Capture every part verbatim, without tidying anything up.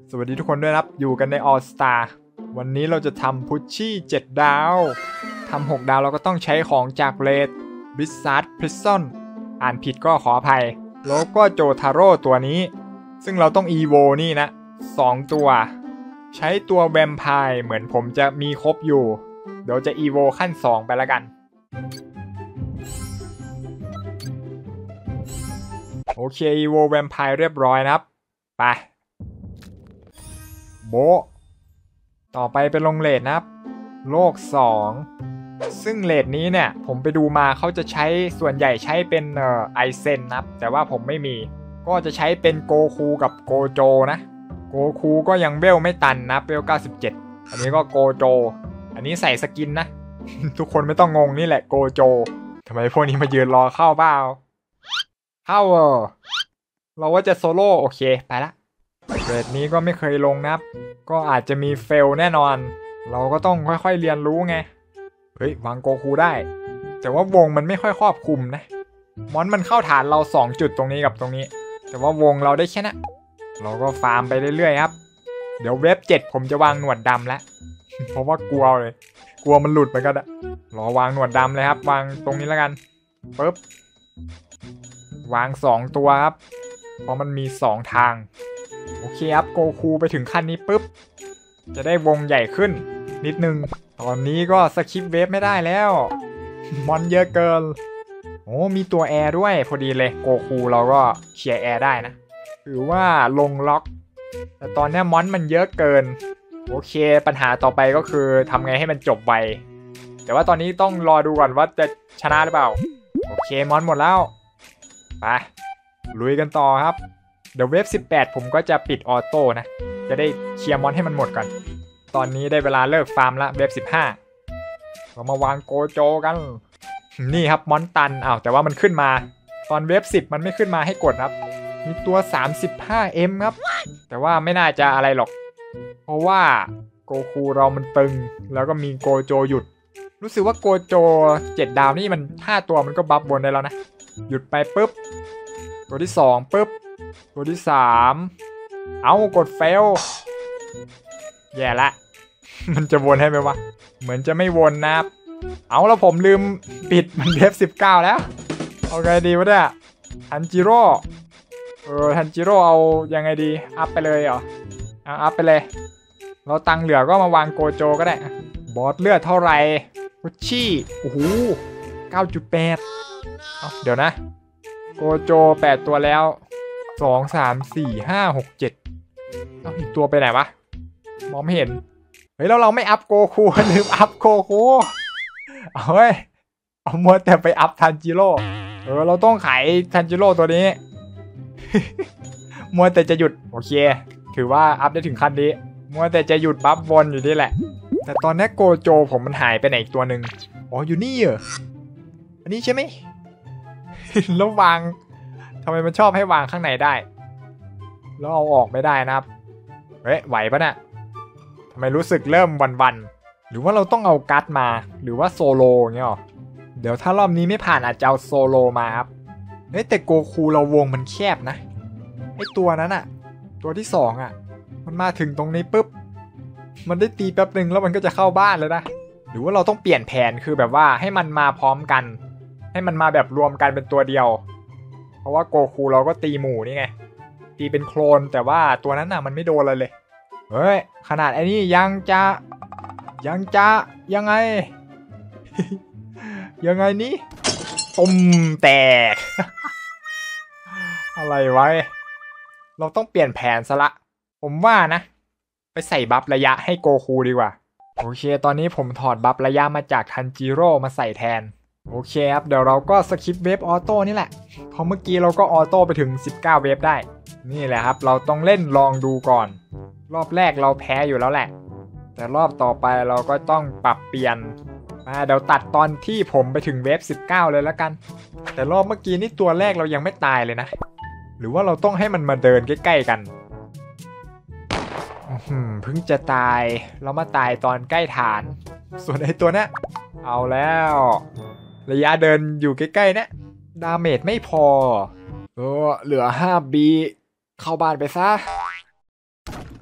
สวัสดีทุกคนด้วยครับอยู่กันใน All Star วันนี้เราจะทำพุชชี่เจ็ดดาวทำหกดาวเราก็ต้องใช้ของจากเรดบิสซัร์ดพริซซอนอ่านผิดก็ขออภัยแล้วก็โจทาโร่ตัวนี้ซึ่งเราต้องอีโวนี่นะสองตัวใช้ตัวแวมไพร์เหมือนผมจะมีครบอยู่เดี๋ยวจะอีโวขั้นสองไปแล้วกันโอเคอีโวแวมไพร์เรียบร้อยนะครับไปโบต่อไปเป็นลงเรดนะครับโลกสองซึ่งเรดนี้เนี่ยผมไปดูมาเขาจะใช้ส่วนใหญ่ใช้เป็นเอ่อไอเซนนะครับแต่ว่าผมไม่มีก็จะใช้เป็นโกคูกับโกโจนะโกคูก็ยังเวลไม่ตันนะเวลเก้าสิบเจ็ดอันนี้ก็โกโจอันนี้ใส่สกินนะ ทุกคนไม่ต้องงงนี่แหละโกโจทำไมพวกนี้มายืนรอเข้าเปล่าเข้าเออเราว่าจะโซโล่โอเคไปละเรดนี้ก็ไม่เคยลงนะครับก็อาจจะมีเฟลแน่นอนเราก็ต้องค่อยๆเรียนรู้ไงเฮ้ยวางโกคูได้แต่ว่าวงมันไม่ค่อยครอบคลุมนะมอนมันเข้าฐานเราสองจุดตรงนี้กับตรงนี้แต่ว่าวงเราได้แค่นั้นเราก็ฟาร์มไปเรื่อยๆครับเดี๋ยวเว็บเจ็ดผมจะวางหนวดดำแล้ว เพราะว่ากลัวเลยกลัวมันหลุดไปก็ได้รอวางหนวดดำเลยครับวางตรงนี้แล้วกันปึ๊บวางสองตัวครับเพราะมันมีสองทางโอเคครับโกคูไปถึงขั้นนี้ปุ๊บจะได้วงใหญ่ขึ้นนิดนึงตอนนี้ก็สคิปเวฟไม่ได้แล้วมอนเยอะเกินโอ้มีตัวแอร์ด้วยพอดีเลยโกคูเราก็เคลียร์แอร์ได้นะถือว่าลงล็อกแต่ตอนนี้มอนมันเยอะเกินโอเคปัญหาต่อไปก็คือทำไงให้มันจบไวแต่ว่าตอนนี้ต้องรอดูก่อนว่าจะชนะหรือเปล่าโอเคมอนหมดแล้วไปลุยกันต่อครับเดี๋ยวเวฟสิบแปดผมก็จะปิดออโต้นะจะได้เคลียร์มอนให้มันหมดก่อนตอนนี้ได้เวลาเลิกฟาร์มละเวฟสิบห้าเรามาวางโกโจกันนี่ครับมอนตันอ้าวแต่ว่ามันขึ้นมาตอนเวฟสิบมันไม่ขึ้นมาให้กดครับมีตัว สามสิบห้าเอ็ม ครับแต่ว่าไม่น่าจะอะไรหรอกเพราะว่าโกคูเรามันตึงแล้วก็มีโกโจหยุดรู้สึกว่าโกโจเจ็ดดาวนี่มันห้าตัวมันก็บัฟบนได้แล้วนะหยุดไปปุ๊บตัวที่สองปุ๊บตัวที่สามเอากดเฟลแย่ละ มันจะวนให้ไหมวะเหมือนจะไม่วนนะครับเอาแล้วผมลืมปิดมันเวฟสิบเก้าแล้วเอาไงดีวะเนี่ยทันจิโร่เออทันจิโร่เอายังไงดีอัพไปเลยเหรอเอาอัพไปเลยเราตังเหลือก็มาวางโกโจก็ได้บอสเลือดเท่าไหร่พุชชี่โอ้โห เก้าจุดแปด เอาเดี๋ยวนะโกโจแปดตัวแล้วสอง สาม สี่ ห้า หก เจ็ดเอาอีกตัวไปไหนวะมองไม่เห็นเฮ้ยแล้วเราไม่อัพโกคูลืมอัพโกคูเอาเฮ้ยเอามัวแต่ไปอัพทันจิโร่เออเราต้องขายทันจิโร่ตัวนี้ มัวแต่จะหยุดโอเคถือว่าอัพได้ถึงขั้นนี้มัวแต่จะหยุดบัฟวนอยู่นี่แหละแต่ตอนนี้โกโจผมมันหายไปไหนอีกตัวหนึ่งอ๋ออยู่นี่เหรออันนี้ใช่ไหม แล้ววางทำไมมันชอบให้วางข้างในได้แล้วเอาออกไม่ได้นะครับเฮ้ยไหวปะเนี่ยทำไมรู้สึกเริ่มวันๆหรือว่าเราต้องเอาการ์ดมาหรือว่าโซโลเงี้ยหรอเดี๋ยวถ้ารอบนี้ไม่ผ่านอาจจะเอาโซโลมาครับเฮ้ยแต่โกคูเราวงมันแคบนะไอตัวนั้นอะตัวที่สองอะมันมาถึงตรงนี้ปุ๊บมันได้ตีแป๊บหนึ่งแล้วมันก็จะเข้าบ้านเลยนะหรือว่าเราต้องเปลี่ยนแผนคือแบบว่าให้มันมาพร้อมกันให้มันมาแบบรวมกันเป็นตัวเดียวเพราะว่าโกคูเราก็ตีหมู่นี่ไงตีเป็นโคลนแต่ว่าตัวนั้นน่ะมันไม่โดนเลยเลยเฮ้ยขนาดไอ้นี่ยังจะยังจะยังไง ยังไงนี้ตุ่มแตก อะไรไว้เราต้องเปลี่ยนแผนซะละผมว่านะไปใส่บัฟระยะให้โกคูดีกว่าโอเคตอนนี้ผมถอดบัฟระยะมาจากทันจิโร่มาใส่แทนโอเคครับเดี๋ยวเราก็สคิปเวฟออโต้นี่แหละเพราะเมื่อกี้เราก็ออโต้ไปถึงสิบเก้าเวฟได้นี่แหละครับเราต้องเล่นลองดูก่อนรอบแรกเราแพ้อยู่แล้วแหละแต่รอบต่อไปเราก็ต้องปรับเปลี่ยนมาเดี๋ยวตัดตอนที่ผมไปถึงเวฟสิบเก้าเลยแล้วกันแต่รอบเมื่อกี้นี่ตัวแรกเรายังไม่ตายเลยนะหรือว่าเราต้องให้มันมาเดินใกล้ๆกันเพิ่งจะตายเรามาตายตอนใกล้ฐานส่วนไอ้ตัวเนี้ยเอาแล้วระยะเดินอยู่ใกล้ๆนะดาเมจไม่พอเออเหลือห้าบีเข้าบ้านไปซะ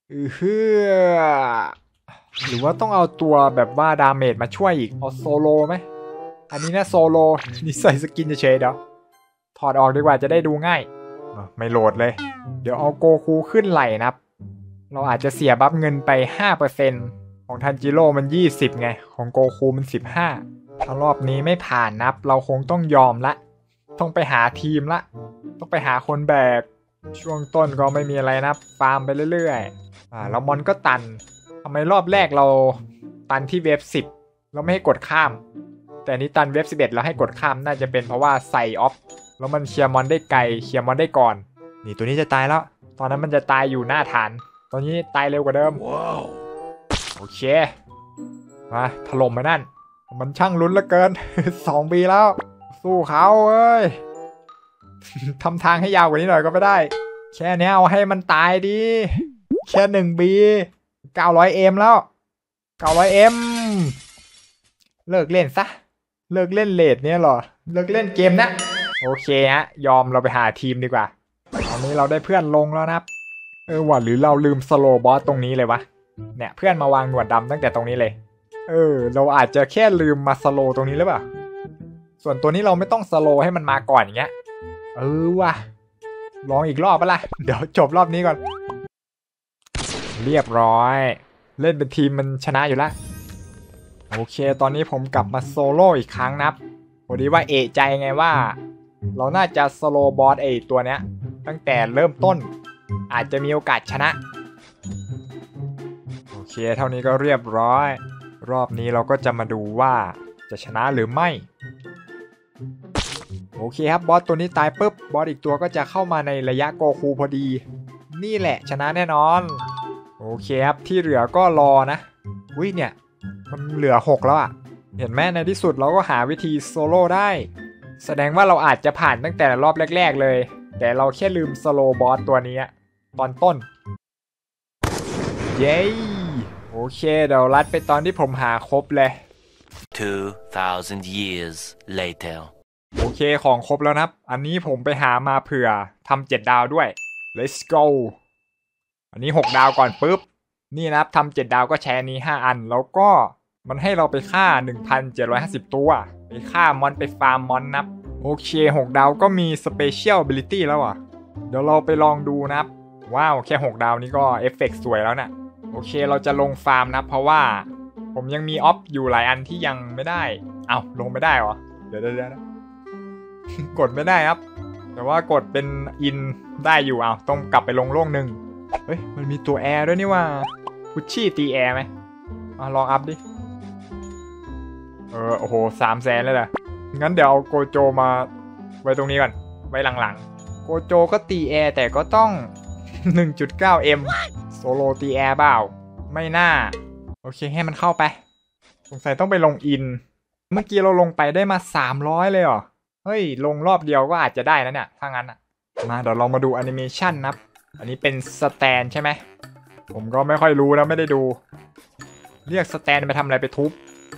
เออเฮ้อหรือว่าต้องเอาตัวแบบว่าดาเมจมาช่วยอีกเอาโซโลไหมอันนี้นะโซโลนี่ใส่สกินเฉยๆเดี๋ยวถอดออกดีกว่าจะได้ดูง่ายไม่โหลดเลยเดี๋ยวเอาโกคูขึ้นไหลนะครับเราอาจจะเสียบัฟเงินไป ห้าเปอร์เซ็นต์ ของทันจิโร่มันยี่สิบไงของโกคูมันสิบห้าถ้ารอบนี้ไม่ผ่านนับเราคงต้องยอมละต้องไปหาทีมละต้องไปหาคนแบกช่วงต้นก็ไม่มีอะไรนะฟาร์มไปเรื่อยๆอ่าแล้วมอนก็ตันทำไมรอบแรกเราตันที่เวฟสิบเราไม่ให้กดข้ามแต่นี้ตันเวฟสิบเอ็ดเราให้กดข้ามน่าจะเป็นเพราะว่าใส่ออฟแล้วมันเคลียร์มอนได้ไกลเคลียร์มอนได้ก่อนนี่ตัวนี้จะตายแล้วตอนนั้นมันจะตายอยู่หน้าฐานตอนนี้ตายเร็วกว่าเดิม wow. โอเคมาถล่มมานั่นมันช่างลุ้นเหลือเกิน สองปีแล้วสู้เขาเอ้ย ทำทางให้ยาวกว่านี้หน่อยก็ไม่ได้แค่นี้เอาให้มันตายดิแค่หนึ่งบีเก้าร้อยเอ็มแล้วเก้าร้อยเอ็มเลิกเล่นซะเลิกเล่นเลดเนี่ยหรอเลิกเล่นเกมนะโอเคฮะยอมเราไปหาทีมดีกว่าตอนนี้เราได้เพื่อนลงแล้วนะเออว่ะหรือเราลืมสโลบอสตรงนี้เลยวะเนี่ยเพื่อนมาวางหนวดดำตั้งแต่ตรงนี้เลยเออเราอาจจะแค่ลืมมาสโลตรงนี้หรือเปล่าส่วนตัวนี้เราไม่ต้องสโลให้มันมาก่อนอย่างเงี้ยเออว่ะลองอีกรอบปะล่ะเดี๋ยวจบรอบนี้ก่อนเรียบร้อยเล่นเป็นทีมมันชนะอยู่แล้วโอเคตอนนี้ผมกลับมาโซโล่อีกครั้งนับพอดีว่าเอะใจไงว่าเราน่าจะสโลบอสไอตัวเนี้ยตั้งแต่เริ่มต้นอาจจะมีโอกาสชนะโอเคเท่านี้ก็เรียบร้อยรอบนี้เราก็จะมาดูว่าจะชนะหรือไม่โอเคครับบอสตัวนี้ตายปุ๊บบอสอีกตัวก็จะเข้ามาในระยะโกคูพอดีนี่แหละชนะแน่นอนโอเคครับที่เหลือก็รอนะอุ้ยเนี่ยมันเหลือหกแล้วอ่ะเห็นไหมในที่สุดเราก็หาวิธีโซโล่ได้แสดงว่าเราอาจจะผ่านตั้งแต่รอบแรกๆเลยแต่เราแค่ลืมสโลบอสตัวนี้ตอนต้นเย้โอเคเดี๋ยวรัดไปตอนที่ผมหาครบเลย two thousand years later โอเคของครบแล้วนะครับอันนี้ผมไปหามาเผื่อทำเจ็ดดาวด้วย let's go อันนี้หกดาวก่อนปุ๊บนี่นะครับทำเจ็ดดาวก็ใช้อันนี้ห้าอันแล้วก็มันให้เราไปฆ่า หนึ่งพันเจ็ดร้อยห้าสิบ ตัวไปฆ่ามอนไปฟาร์มมอนนับโอเคหกดาวก็มี Special Ability แล้วอ่ะเดี๋ยวเราไปลองดูนะครับว้าวแค่หกดาวนี้ก็เอฟเฟกต์สวยแล้วนะ่ะโอเคเราจะลงฟาร์มนะเพราะว่าผมยังมีออฟอยู่หลายอันที่ยังไม่ได้เอ้าลงไม่ได้เหรอเดี๋ยวเดี๋ยวนะ กดไม่ได้ครับแต่ว่ากดเป็นอินได้อยู่เอาต้องกลับไปลงโล่งหนึ่งเฮ้ยมันมีตัวแอร์ด้วยนี่ว่าพุชชี่ตีแอร์ไหมมาลองอัพดิเออโอ้โหสามแสนเลยแหละงั้นเดี๋ยวเอาโกโจมาไว้ตรงนี้ก่อนไว้หลังๆโกโจก็ตีแอร์แต่ก็ต้อง หนึ่งจุดเก้าเอ็ม โซโลตีแอร์เปล่าไม่น่าโอเคให้มันเข้าไปสงสัยต้องไปลงอินเมื่อกี้เราลงไปได้มาสามร้อยเลยเหรอเฮ้ยลงรอบเดียวก็อาจจะได้นะเนี่ยถ้างั้นอ่ะมาเดี๋ยวเรามาดูแอนิเมชันนะอันนี้เป็นสแตนใช่ไหมผมก็ไม่ค่อยรู้นะไม่ได้ดูเรียกสแตนไปทำอะไรไปทุบ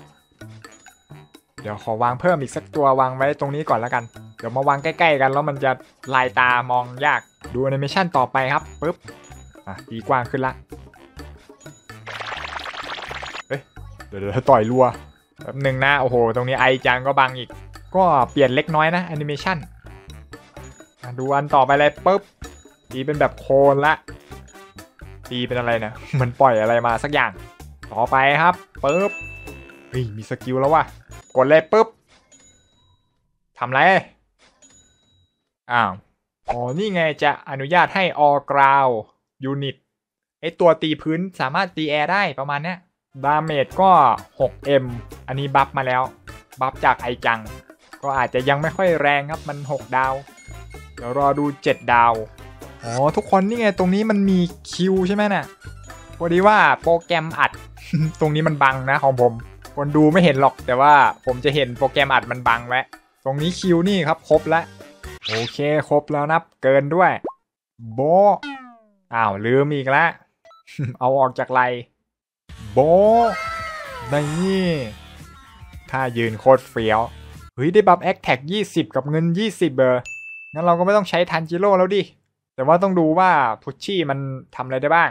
เดี๋ยวขอวางเพิ่มอีกสักตัววางไว้ตรงนี้ก่อนแล้วกันเดี๋ยวมาวางใกล้ๆกันแล้วมันจะลายตามองยากดูแอนิเมชันต่อไปครับปึ๊บอ่ะตีกว้างขึ้นละเฮ้ยเดี๋ยวเดี๋ยวต่อยรัวแป๊บหนึ่งนะโอ้โหตรงนี้ไอจังก็บังอีกก็เปลี่ยนเล็กน้อยนะแอนิเมชันดูอันต่อไปเลยปึ๊บตีเป็นแบบโคนละตีเป็นอะไรนะมันปล่อยอะไรมาสักอย่างต่อไปครับปึ๊บเฮ้ยมีสกิลแล้วว่ะกดเลยปึ๊บทำไรอ้าวอ๋อนี่ไงจะอนุญาตให้ all ground unit ไอตัวตีพื้นสามารถตีแอร์ได้ประมาณเนี้ยดาเมจก็ หกเอ็ม อันนี้บัฟมาแล้วบัฟจากไอจังก็อาจจะยังไม่ค่อยแรงครับมันหกดาวเดี๋ยวรอดูเจ็ดดาวอ๋อทุกคนนี่ไงตรงนี้มันมีคิวใช่ไหมน่ะพอดีว่าโปรแกรมอัด ตรงนี้มันบังนะของผมคนดูไม่เห็นหรอกแต่ว่าผมจะเห็นโปรแกรมอัดมันบังไว้ตรงนี้คิวนี่ครับครบแล้วโอเคครบแล้วนับเกินด้วยโบอ้าวลืมอีกแล้ว เอาออกจากไลโบนี่ถ้ายืนโคตรเฟี้ยวเฮ้ยได้บัฟแอคแท็กยี่สิบกับเงินยี่สิบเบอร์งั้นเราก็ไม่ต้องใช้ทันจิโร่แล้วดิแต่ว่าต้องดูว่าพุชชี่มันทำอะไรได้บ้าง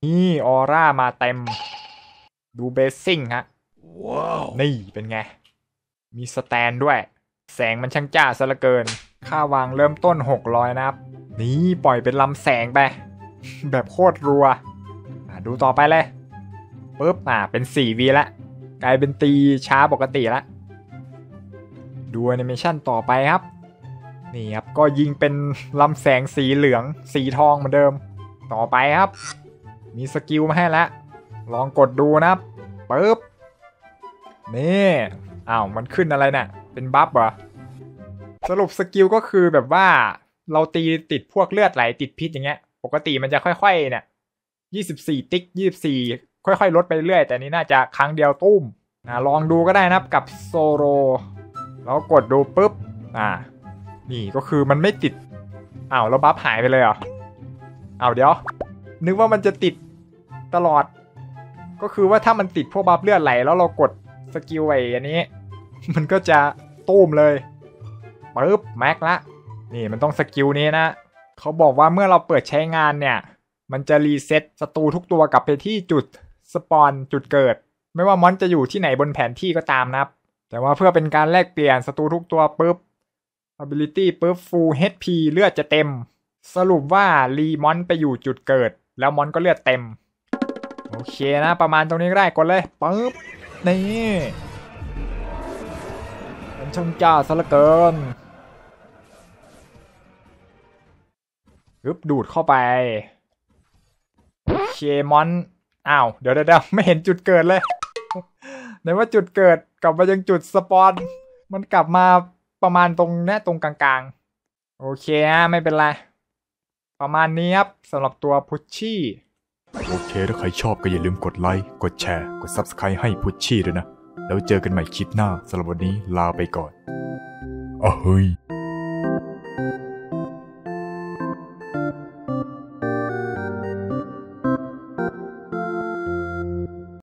นี่ออร่ามาเต็มดูเบสซิ่งฮะว้าวนี่เป็นไงมีสแตนด้วยแสงมันช่างจ้าซะเหลือเกินค่าวางเริ่มต้นหกร้อยนะครับนี่ปล่อยเป็นลำแสงไป แบบโคตรรัวดูต่อไปเลยปุ๊บอ่าเป็น สี่ วีละกลายเป็นตีช้าปกติละดูแอนิเมชันต่อไปครับนี่ครับก็ยิงเป็นลำแสงสีเหลืองสีทองเหมือนเดิมต่อไปครับมีสกิลมาให้แล้วลองกดดูนะครับปึ๊บนี่อ้าวมันขึ้นอะไรเนี่ยเป็นบัฟเหรอสรุปสกิลก็คือแบบว่าเราตีติดพวกเลือดไหลติดพิษอย่างเงี้ยปกติมันจะค่อยๆเนี่ยยี่สิบสี่ติ๊กยี่สิบสี่ค่อยๆลดไปเรื่อยแต่นี้น่าจะครั้งเดียวตุ้มอ่าลองดูก็ได้นะครับกับโซโรแล้วกดดูปุ๊บอ่านี่ก็คือมันไม่ติดอ้าวแล้วบัฟหายไปเลยเหรออ้าวเดี๋ยวนึกว่ามันจะติดตลอดก็คือว่าถ้ามันติดพวกบัฟเลือดไหลแล้วเรากดสกิลไอ้อันนี้มันก็จะตุ้มเลยปึ๊บแม็กละนี่มันต้องสกิลนี้นะเขาบอกว่าเมื่อเราเปิดใช้งานเนี่ยมันจะรีเซ็ตศัตรูทุกตัวกลับไปที่จุดสปอนจุดเกิดไม่ว่ามอนจะอยู่ที่ไหนบนแผนที่ก็ตามนะครับแต่ว่าเพื่อเป็นการแลกเปลี่ยนศัตรูทุกตัวปุ๊บ ability ปุ๊บ full เอช พี เลือดจะเต็มสรุปว่ารีมอนไปอยู่จุดเกิดแล้วมอนก็เลือดเต็มโอเคนะประมาณตรงนี้ก็ได้กดเลยปึ๊บนี่เป็นช่างจ้าซะเหลือเกินปึ๊บดูดเข้าไปโอเคมอนอ้าวเดี๋ยวเดี๋ยวไม่เห็นจุดเกิดเลยไหนว่าจุดเกิดกลับมายังจุดสปอนมันกลับมาประมาณตรงนี้ตรงกลางๆโอเคฮะไม่เป็นไรประมาณนี้ครับสำหรับตัวพุชชี่โอเคถ้าใครชอบก็อย่าลืมกดไลค์กดแชร์กด ซับสไครบ์ ให้พุชชี่ด้วยนะแล้วเจอกันใหม่คลิปหน้าสำหรับวันนี้ลาไปก่อนอ้าวเฮ้ย